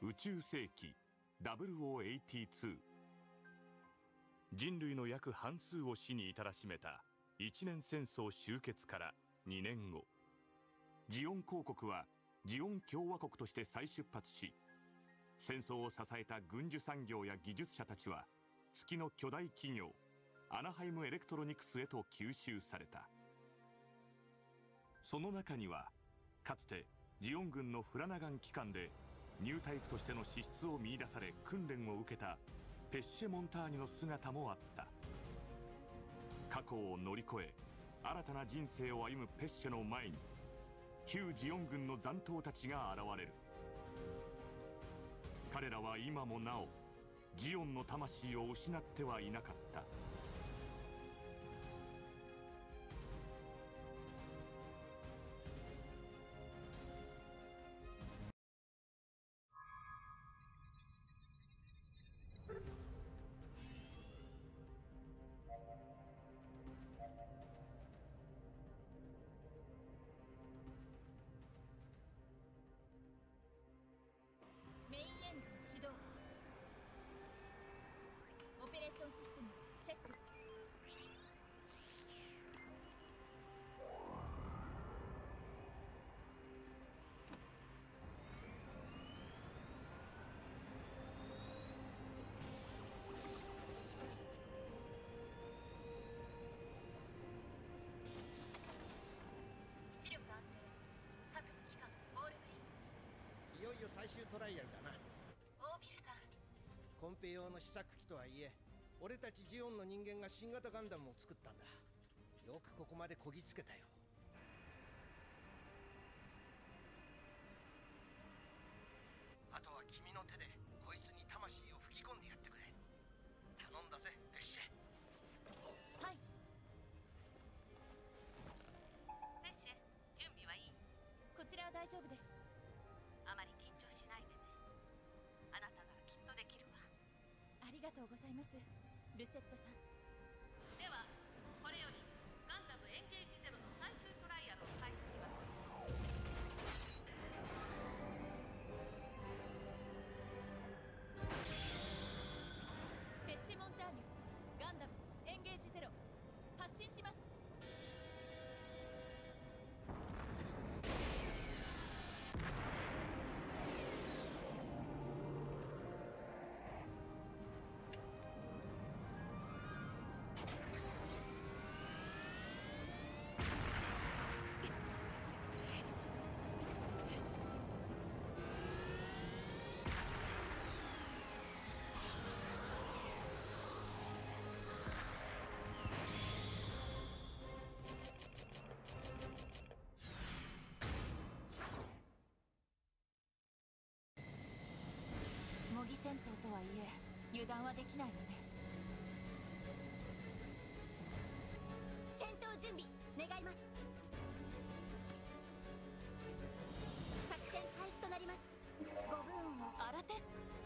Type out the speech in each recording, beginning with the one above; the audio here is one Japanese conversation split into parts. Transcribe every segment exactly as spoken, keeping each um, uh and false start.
宇宙世紀ダブルオーエイティツー。人類の約半数を死に至らしめた一年戦争終結からにねんご、ジオン公国はジオン共和国として再出発し、戦争を支えた軍需産業や技術者たちは月の巨大企業アナハイムエレクトロニクスへと吸収された。その中にはかつてジオン軍のフラナガン機関でニュータイプとしての資質を見出され訓練を受けたペッシェ・モンターニュの姿もあった。過去を乗り越え新たな人生を歩むペッシェの前に旧ジオン軍の残党たちが現れる。彼らは今もなおジオンの魂を失ってはいなかった。 メインエンジン始動。オペレーションシステムチェック。出力安定。各武器官オールグリーン。 いよいよ最終トライアルだな。 オービルさん、 コンペ用の試作機とはいえ、俺たちジオンの人間が新型ガンダムを作ったんだ。よくここまでこぎつけたよ。あとは君の手でこいつに魂を吹き込んでやってくれ。頼んだぜペッシェ。 はい。 ペッシェ、準備はいい？ こちらは大丈夫です。 あまり緊張しないでね。あなたならきっとできるわ。 ありがとうございます、ルセットさん。 ではこれよりガンダムエンゲージゼロの最終トライアルを開始します。 ペッシェ・モンターニュガンダムエンゲージゼロ発進します。模擬戦闘とはいえ油断はできないのね。戦闘準備願います。作戦開始となります。ごぶんを新手。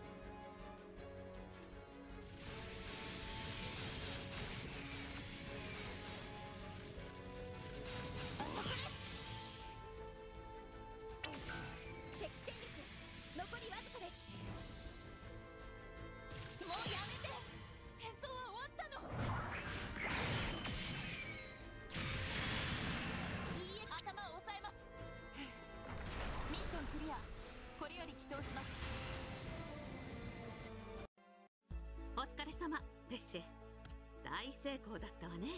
敵戦術残りわずかです。もうやめて、戦争は終わったの。いいえ、頭を押さえます。ミッションクリア。これより起動します。 お疲れ様ペッシェ。大成功だったわね。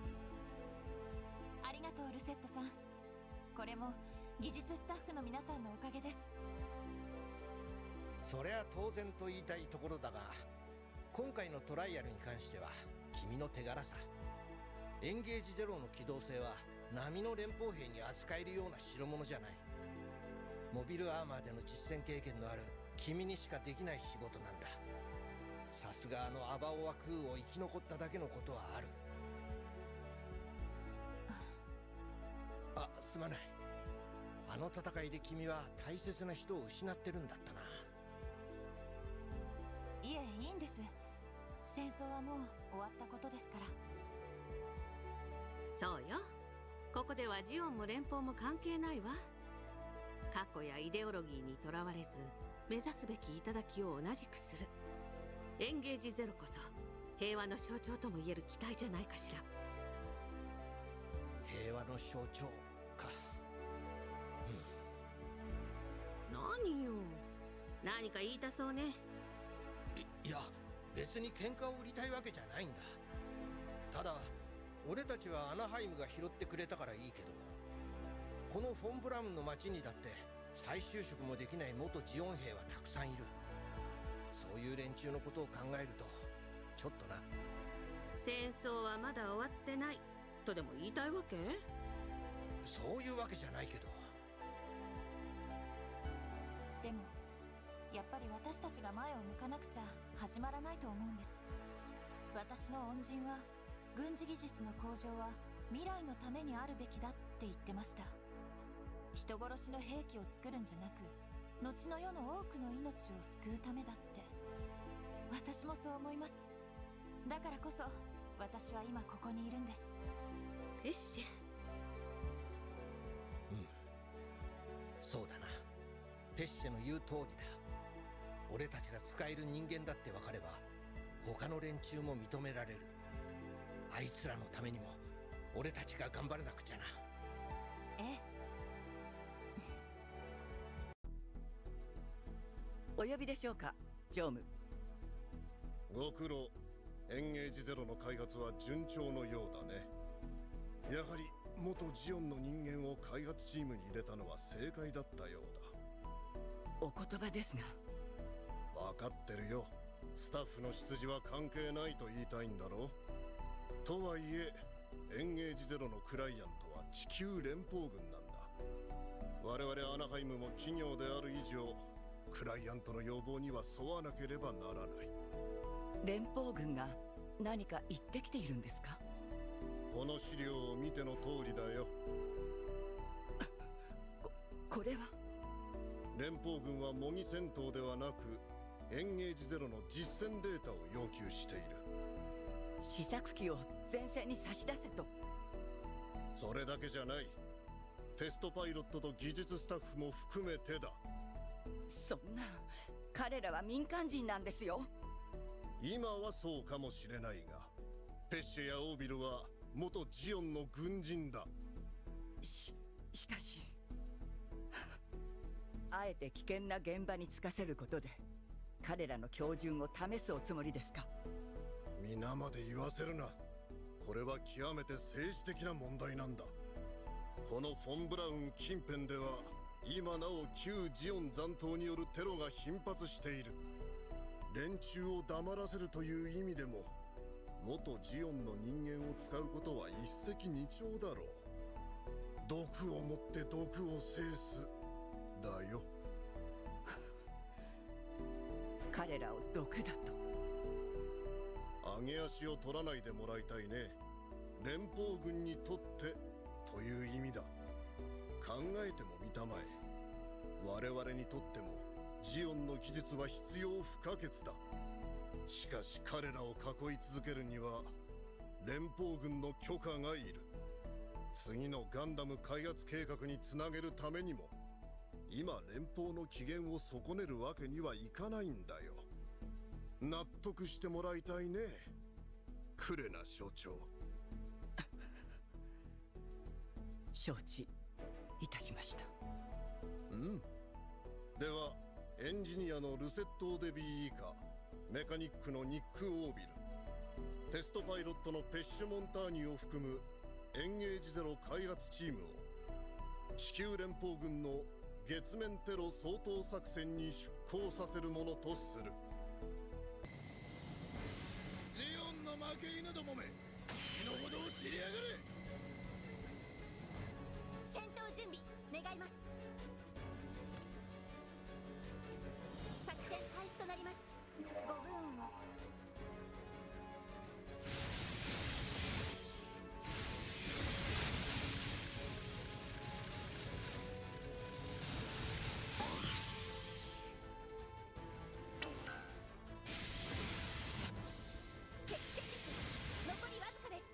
ありがとうルセットさん。これも技術スタッフの皆さんのおかげです。 そりゃ当然と言いたいところだが、今回のトライアルに関しては君の手柄さ。エンゲージゼロの機動性は並の連邦兵に扱えるような代物じゃない。モビルアーマーでの実戦経験のある君にしかできない仕事なんだ。さすがあのアバオアクーを生き残っただけのことはある。あ、すまない。あの戦いで君は大切な人を失ってるんだったな。 いえ、いいんです。戦争はもう終わったことですから。 そうよ。ここではジオンも連邦も関係ないわ。 過去やイデオロギーにとらわれず目指すべき頂を同じくする。エンゲージゼロこそ平和の象徴ともいえる機体じゃないかしら。 平和の象徴か。 何よ、何か言いたそうね。 いいや、別に喧嘩を売りたいわけじゃないんだ。ただ俺たちはアナハイムが拾ってくれたからいいけど、このフォン・ブラウンの町にだって再就職もできない元ジオン兵はたくさんいる。そういう連中のことを考えるとちょっとな。 戦争はまだ終わってないとでも言いたいわけ？ そういうわけじゃないけど。 でもやっぱり私たちが前を向かなくちゃ始まらないと思うんです。私の恩人は軍事技術の向上は未来のためにあるべきだって言ってました。人殺しの兵器を作るんじゃなく、後の世の多くの命を救うためだって。私もそう思います。だからこそ私は今ここにいるんです。 ペッシェ。 うん、そうだな。ペッシェの言う通りだ。俺たちが使える人間だって分かれば他の連中も認められる。あいつらのためにも俺たちが頑張らなくちゃな。 ええ。 お呼びでしょうか、常務。 ご苦労。エンゲージゼロの開発は順調のようだね。やはり元ジオンの人間を開発チームに入れたのは正解だったようだ。 お言葉ですが。 分かってるよ。スタッフの出自は関係ないと言いたいんだろう。とはいえエンゲージゼロのクライアントは地球連邦軍なんだ。我々アナハイムも企業である以上、クライアントの要望には沿わなければならない。 連邦軍が何か言ってきているんですか？ この資料を見ての通りだよ。 こ、これは連邦軍は模擬戦闘ではなくエンゲージゼロの実戦データを要求している。 試作機を前線に差し出せと。 それだけじゃない。テストパイロットと技術スタッフも含めてだ。 そんな、彼らは民間人なんですよ。 今はそうかもしれないが、ペッシェやオービルは元ジオンの軍人だ。 し、しかしあえて危険な現場に就かせることで彼らの標準を試すおつもりですか？ 皆まで言わせるな。これは極めて政治的な問題なんだ。このフォン・ブラウン近辺では今なお旧ジオン残党によるテロが頻発している。連中を黙らせるという意味でも元ジオンの人間を使うことは一石二鳥だろう。毒をもって毒を制すだよ。 彼らを毒だと。 上げ足を取らないでもらいたいね。連邦軍にとってという意味だ。考えてもみたまえ。我々にとってもジオンの技術は必要不可欠だ。しかし彼らを囲い続けるには連邦軍の許可がいる。次のガンダム開発計画につなげるためにも今連邦の機嫌を損ねるわけにはいかないんだよ。納得してもらいたいね、クレナ所長。 承知いたしました。 うん。ではエンジニアのルセット・デビー以下、メカニックのニック・オービル、テストパイロットのペッシュ・モンターニを含むエンゲージゼロ開発チームを地球連邦軍の月面テロ掃討作戦に出向させるものとする。 ジオンの負け犬どもめ、身の程を知りやがれ。 戦闘準備願います。作戦開始となります。ごぶんを。敵戦力残りわずかです。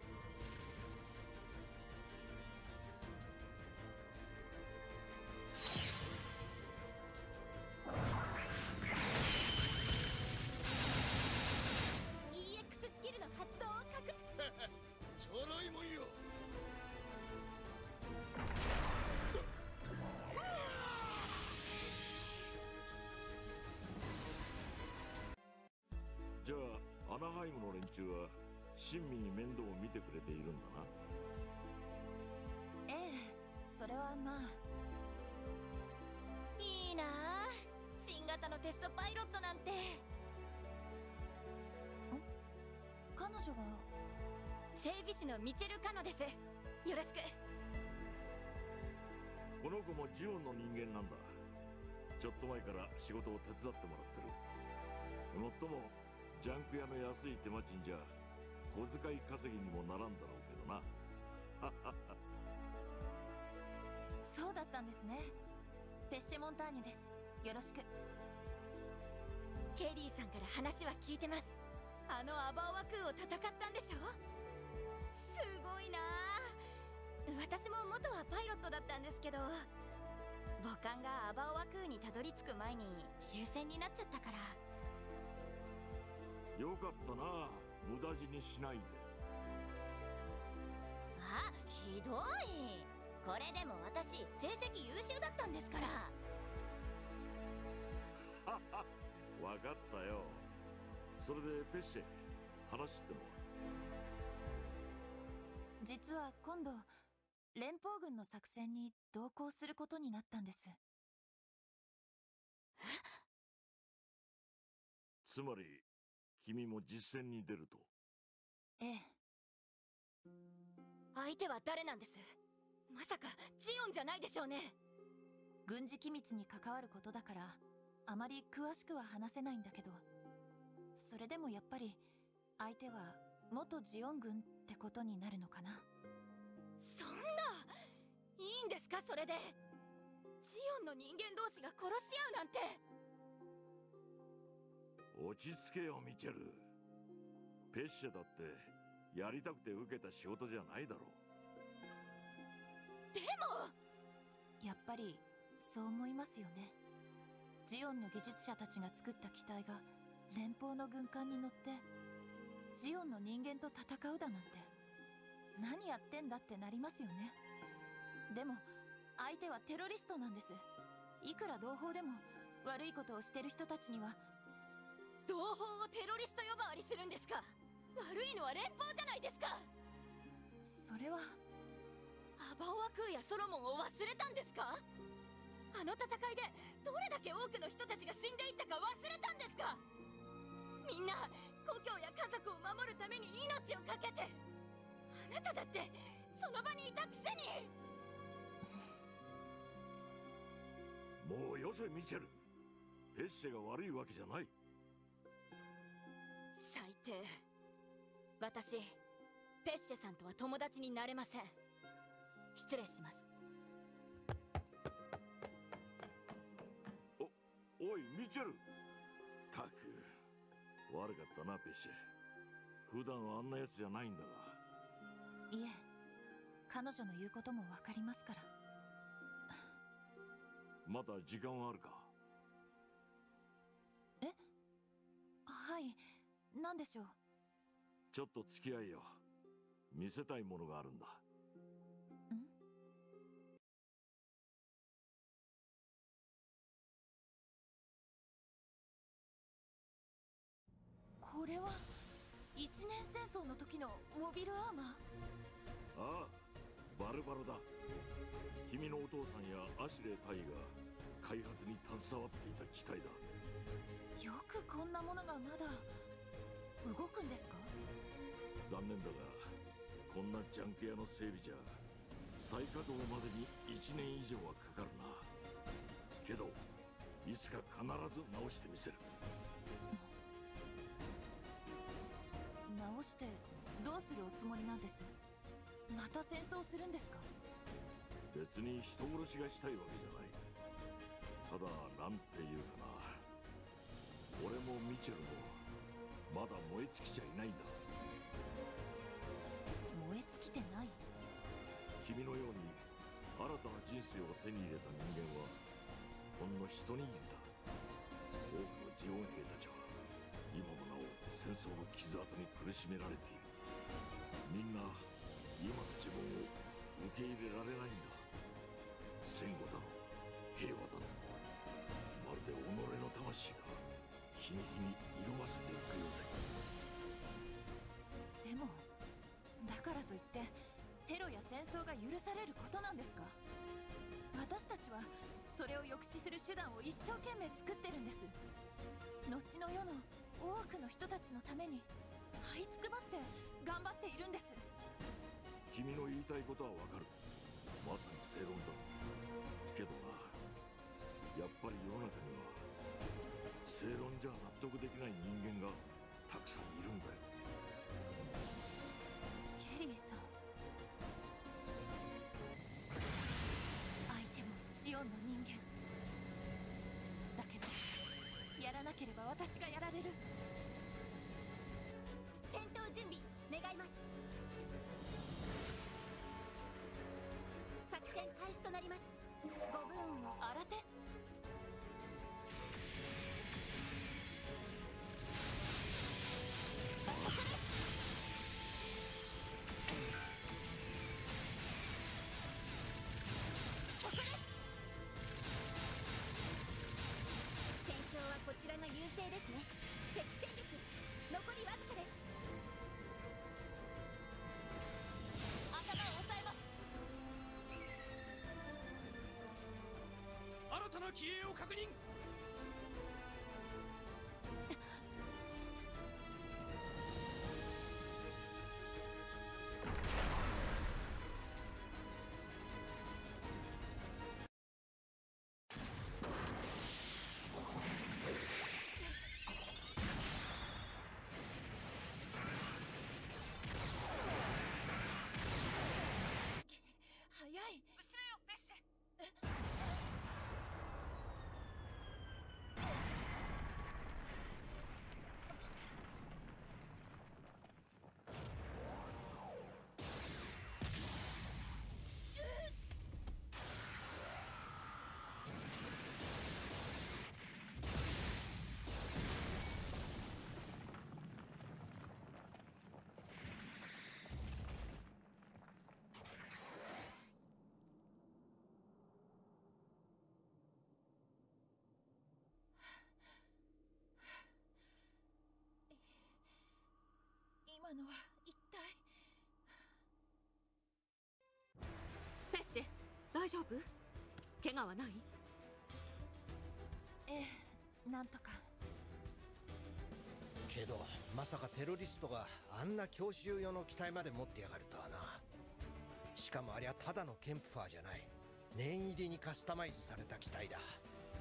アナハイムの連中は親身に面倒を見てくれているんだな。 ええ、それはまあ。 いいなあ、新型のテストパイロットなんて。 ん？彼女が整備士のミチェル・カノです。よろしく。 この子もジオンの人間なんだ。ちょっと前から仕事を手伝ってもらってる。もっともジャンク屋の安い手間賃じゃ小遣い稼ぎにもならんだろうけどな。 そうだったんですね。ペッシェモンターニュです。よろしく。 ケリーさんから話は聞いてます。あのアバオワクーを戦ったんでしょ。すごいなあ。私も元はパイロットだったんですけど、母艦がアバオワクーにたどり着く前に終戦になっちゃったから。 よかったな、無駄死にしないで。 あ、ひどい。これでも私成績優秀だったんですから。 わかったよ。それでペッシェ、話ってのは？ 実は今度連邦軍の作戦に同行することになったんです。 つまり君も実戦に出ると？ ええ。 相手は誰なんです？まさかジオンじゃないでしょうね。 軍事機密に関わることだからあまり詳しくは話せないんだけど、それでもやっぱり相手は元ジオン軍ってことになるのかな。 そんな、いいんですかそれで。ジオンの人間同士が殺し合うなんて。 落ち着けよミチェル。ペッシェだってやりたくて受けた仕事じゃないだろう。 でもやっぱりそう思いますよね。ジオンの技術者たちが作った機体が連邦の軍艦に乗ってジオンの人間と戦うだなんて、何やってんだってなりますよね。でも相手はテロリストなんです。いくら同胞でも悪いことをしてる人たちには。 同胞をテロリスト呼ばわりするんですか？悪いのは連邦じゃないですか。 それはアバオワクーやソロモンを忘れたんですか？あの戦いでどれだけ多くの人たちが死んでいったか忘れたんですか？みんな故郷や家族を守るために命を懸けて。あなただってその場にいたくせに。 もうよせミチェル。ペッシェが悪いわけじゃない。 最低。私ペッシェさんとは友達になれません。失礼します。 お、おいミチェル。たく悪かったなペッシェ。普段はあんなやつじゃないんだが。 いえ、彼女の言うこともわかりますから。 まだ時間はあるか？ え？はい、何でしょう？ ちょっと付き合いよ。見せたいものがあるんだ。 ん？これは一年戦争の時のモビルアーマー？ ああ、バルバロだ。君のお父さんやアシュレイ大が開発に携わっていた機体だ。 よくこんなものがまだ動くんですか？ 残念だがこんなジャンク屋の整備じゃ再稼働までにいちねん以上はかかるな。けどいつか必ず直してみせる。 直してどうするおつもりなんです？また戦争するんですか？ 別に人殺しがしたいわけじゃない。ただなんていうかな、俺もミチェルもまだ燃え尽きちゃいないんだ。 燃え尽きてない？ 君のように新たな人生を手に入れた人間はほんの一握りだ。多くのジオン兵たちは今もなお戦争の傷跡に苦しめられている。みんな今の自分を受け入れられないんだ。戦後だの平和だの、まるで己の魂が日に日に色あせていくようからといってテロや戦争が許されることなんですか？私たちはそれを抑止する手段を一生懸命作ってるんです。後の世の多くの人たちのために這いつくばって頑張っているんです。 君の言いたいことはわかる。まさに正論だ。けどな、やっぱり世の中には正論じゃ納得できない人間がたくさんいるんだよ。 ケリーさん、相手もジオンの人間だけど、やらなければ私がやられる。 戦闘準備願います。作戦開始となります。ごぶんを新手。 戦況はこちらが優勢ですね。敵戦力残りわずかです。 頭を押さえます。 新たな機影を確認。 早い。 後ろよペッシェ。 今のは一体。 ペッシェ、大丈夫？怪我はない？ ええ、なんとか。 けどまさかテロリストがあんな強襲用の機体まで持ってやがるとはな。しかもありゃただのケンプファーじゃない、念入りにカスタマイズされた機体だ。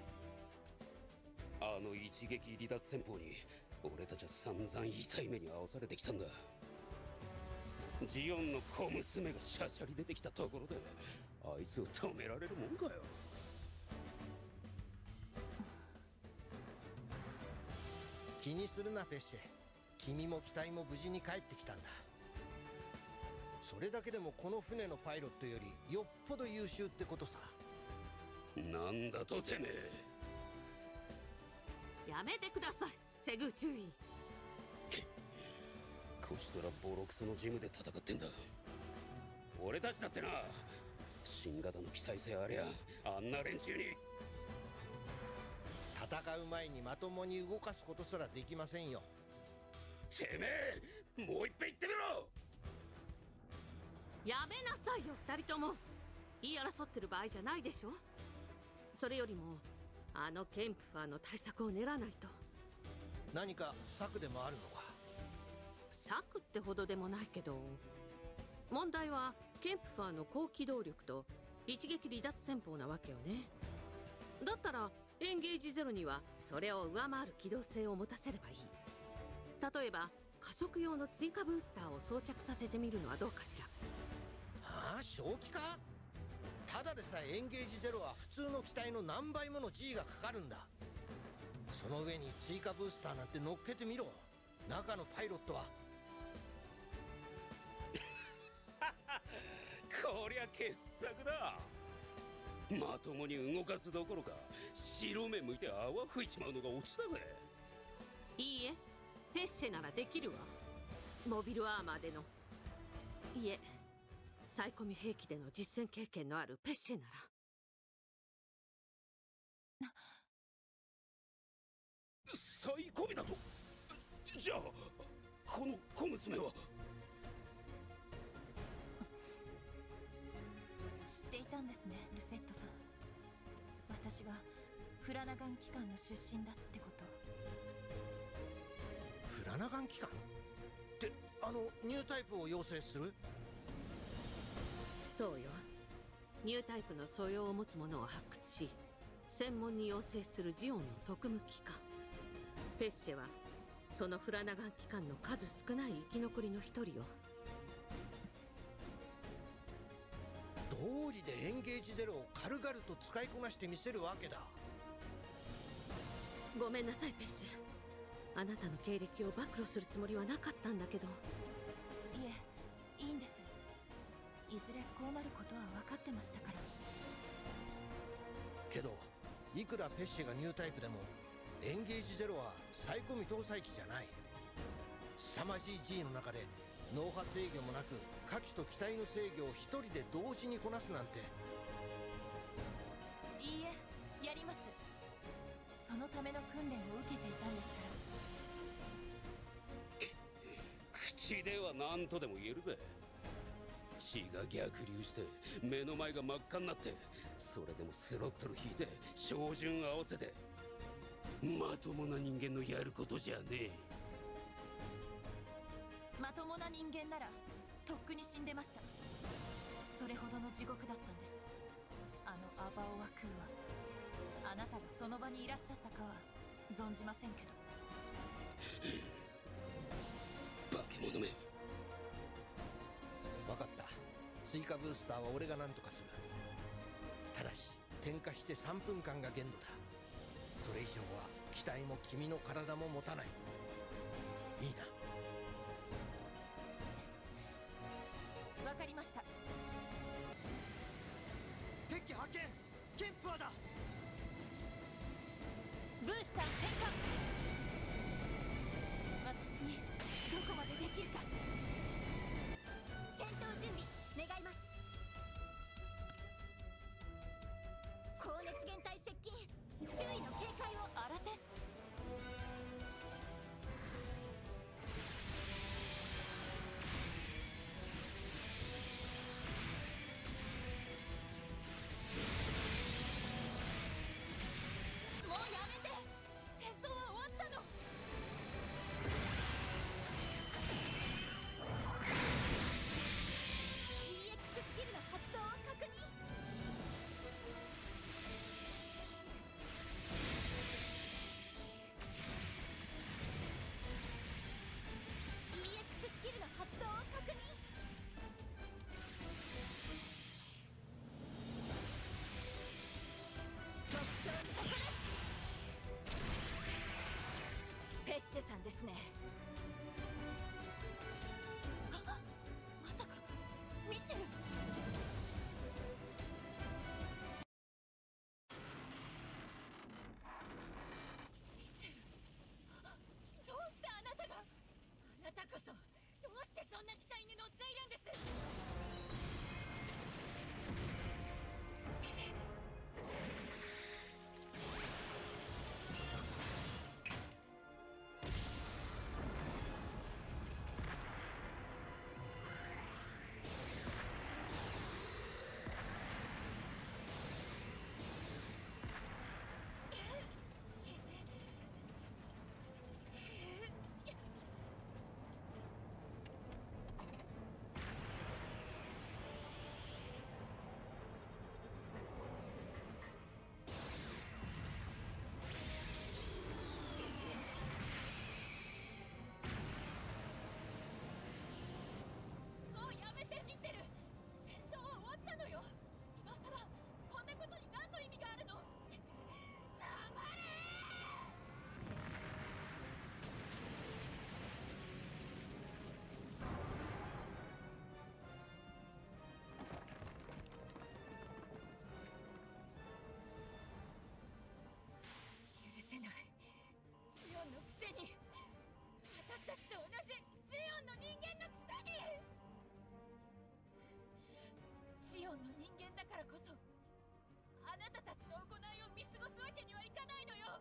あの一撃離脱戦法に俺たちは散々痛い目に遭わされてきたんだ。ジオンの小娘がシャシャリ出てきたところであいつを止められるもんかよ。 気にするなペッシェ、君も機体も無事に帰ってきたんだ。それだけでもこの船のパイロットよりよっぽど優秀ってことさ。 なんだとてめえ。 やめてください、セグ注意。 こちとらボロクソのジムで戦ってんだ。俺たちだってな、新型の機体さえありゃあんな連中に。 戦う前にまともに動かすことすらできませんよ。 てめえ、もう一遍言ってみろ。 やめなさいよ二人とも。言い争ってる場合じゃないでしょ。それよりもあのケンプファーの対策を練らないと。 何か策でもあるのか？ 策ってほどでもないけど、問題はケンプファーの高機動力と一撃離脱戦法なわけよね。だったらエンゲージゼロにはそれを上回る機動性を持たせればいい。例えば加速用の追加ブースターを装着させてみるのはどうかしら。 はあ、正気か？ただでさえエンゲージゼロは普通の機体の何倍もの G がかかるんだ。その上に追加ブースターなんて乗っけてみろ。中のパイロットはこりゃ傑作だ。まともに動かすどころか白目向いて泡吹いちまうのがオチだぜ。 いいえ、ペッシェならできるわ。モビルアーマーでの、いえ、サイコミ兵器での実戦経験のあるペッシェなら。 サイコミだと？じゃあこの小娘は？ 知っていたんですね、ルセットさん。私がフラナガン機関の出身だってこと。 フラナガン機関ってあのニュータイプを養成する？ そうよ。ニュータイプの素養を持つ者を発掘し、専門に養成するジオンの特務機関。ペッシェはそのフラナガン機関の数少ない生き残りの一人よ。 道理でエンゲージゼロを軽々と使いこなしてみせるわけだ。 ごめんなさいペッシェ、あなたの経歴を暴露するつもりはなかったんだけど。 いえ、いいんです。いずれこうなることは分かってましたから。 けどいくらペッシェがニュータイプでもエンゲージゼロはサイコ未搭載機じゃない。凄まじい G の中で脳波制御もなく火器と機体の制御を一人で同時にこなすなんて。 いいえ、やります。そのための訓練を受けていたんですから。 口では何とでも言えるぜ。血が逆流して目の前が真っ赤になって、それでもスロットル引いて照準合わせて、まともな人間のやることじゃねえ。 まともな人間ならとっくに死んでました。それほどの地獄だったんです、あのアバオワクーは。あなたがその場にいらっしゃったかは存じませんけ化ど。 け物め。 分かった。追加ブースターは俺が何とかする。ただし点火してさんぷんかんが限度だ。それ以上は機体も君の体も持たない。いいな。 わかりました。 敵機発見。ケンプアだ。 ブースター点火。私にどこまでできるか。 戦闘準備願います。高熱源体接近、周囲の警戒を。 新手。もうやめて、戦争は終わったの。 イーエックス スキルの発動を確認。イーエックス スキルの発動を確認。特徴にそこです。ペッシェさんですね。 あ、まさかミチェル。 ミチェル、どうしてあなたが。あなたこそどうしてそんな機体に乗っているんです。もうやめてミチェル。戦争は終わったのよ。今さらこんなことに何の意味があるの。黙れ許せない。ジオンのくせに。私たちと同じジオンの人間のくせに。ジオンの人間だからこそあなたたちの行いを見過ごすわけにはいかないのよ。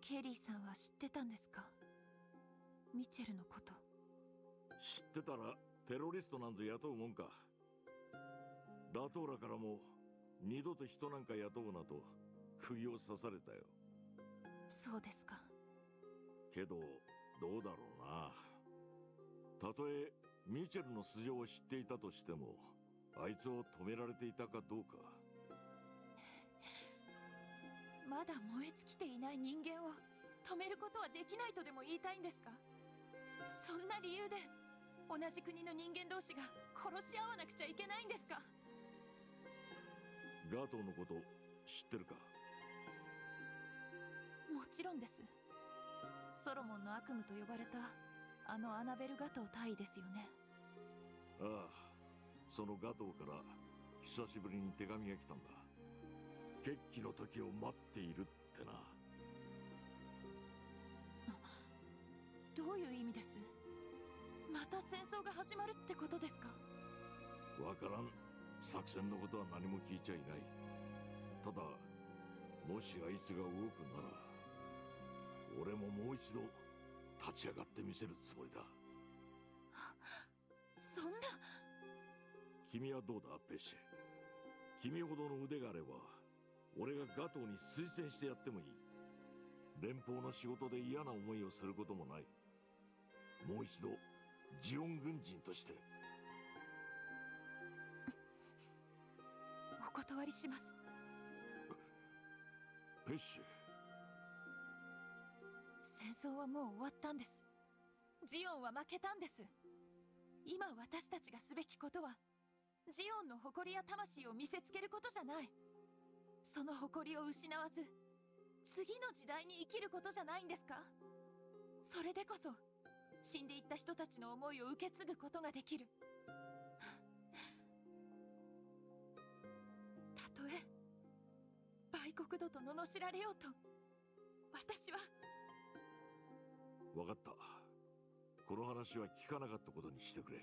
ケリーさんは知ってたんですか？ミチェルのこと。 知ってたらテロリストなんぞ雇うもんか。ラトーラからも二度と人なんか雇うなと釘を刺されたよ。 そうですか。 けどどうだろうな。たとえミチェルの素性を知っていたとしても、あいつを止められていたかどうか。 まだ燃え尽きていない人間を止めることはできないとでも言いたいんですか？そんな理由で同じ国の人間同士が殺し合わなくちゃいけないんですか？ ガトーのこと知ってるか？ もちろんです。ソロモンの悪夢と呼ばれたあのアナベル・ガトー大尉ですよね。 ああ、そのガトーから久しぶりに手紙が来たんだ。決起の時を待っているってな。 どういう意味です？また戦争が始まるってことですか？ わからん。作戦のことは何も聞いちゃいない。ただもしあいつが動くなら、俺ももう一度立ち上がってみせるつもりだ。 そんな。 君はどうだペッシェ。君ほどの腕があれば俺がガトーに推薦してやってもいい。連邦の仕事で嫌な思いをすることもない。もう一度ジオン軍人として。 お断りします。 ペッシェ。 戦争はもう終わったんです。ジオンは負けたんです。今私たちがすべきことはジオンの誇りや魂を見せつけることじゃない。その誇りを失わず次の時代に生きることじゃないんですか？それでこそ死んでいった人たちの思いを受け継ぐことができる。たとえ売国奴と罵られようと私は。 分かった。この話は聞かなかったことにしてくれ。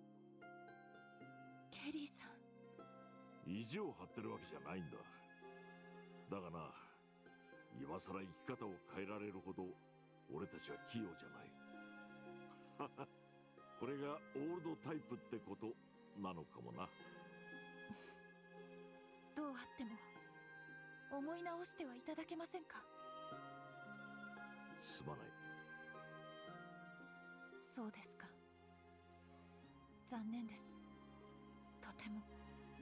ケリーさん、 意地を張ってるわけじゃないんだ。だがな、今さら生き方を変えられるほど俺たちは器用じゃない。これがオールドタイプってことなのかもな。 どうあっても思い直してはいただけませんか？ すまない。 そうですか。残念です。とても。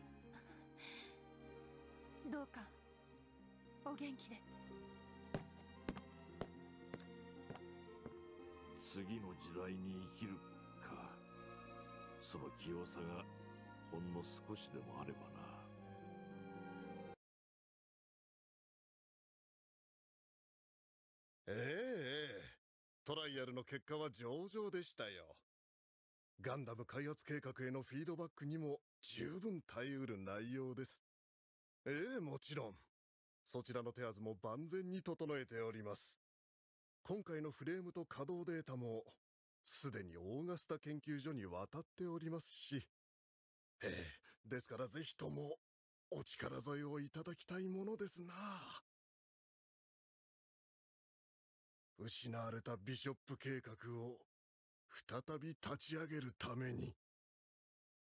どうかお元気で。 次の時代に生きるか。その器用さがほんの少しでもあればな。 ええええ、トライアルの結果は上々でしたよ。ガンダム開発計画へのフィードバックにも十分耐えうる内容です。ええ、もちろん。そちらの手はずも万全に整えております。今回のフレームと稼働データもすでにオーガスタ研究所に渡っておりますし。ええ、ですからぜひともお力添えをいただきたいものですな。失われたビショップ計画を再び立ち上げるために。